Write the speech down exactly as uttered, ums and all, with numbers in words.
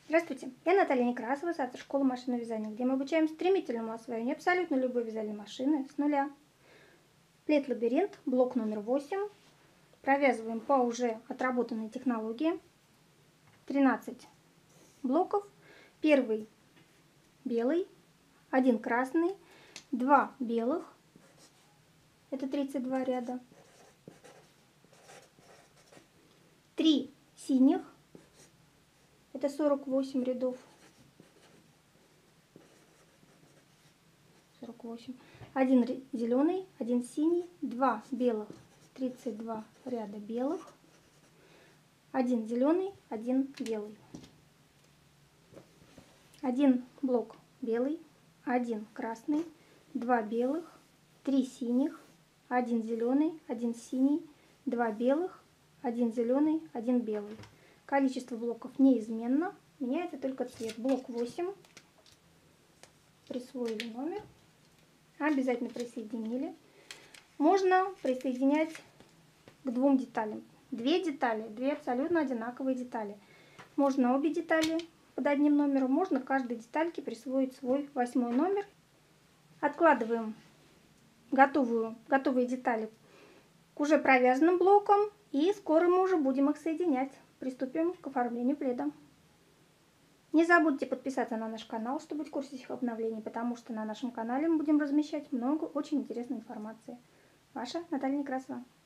Здравствуйте, я Наталья Некрасова с автошколы машинного вязания, где мы обучаем стремительному освоению абсолютно любой вязальной машины с нуля. Плед-лабиринт, блок номер восемь. Провязываем по уже отработанной технологии. тринадцать блоков. Первый белый, один красный, два белых, это тридцать два ряда, три синих, это сорок восемь рядов, сорок восемь, один зеленый, один синий, два белых, тридцать два ряда белых, один зеленый, один белый, один блок белый, один красный, два белых, три синих, один зеленый, один синий, два белых, один зеленый, один белый. Количество блоков неизменно, меняется только цвет. Блок восемь. Присвоили номер. Обязательно присоединили. Можно присоединять к двум деталям. Две детали, две абсолютно одинаковые детали. Можно обе детали под одним номером, можно каждой детальке присвоить свой восьмой номер. Откладываем готовую, готовые детали к уже провязанным блокам, и скоро мы уже будем их соединять. Приступим к оформлению пледа. Не забудьте подписаться на наш канал, чтобы быть в курсе всех обновлений, потому что на нашем канале мы будем размещать много очень интересной информации. Ваша Наталья Некрасова.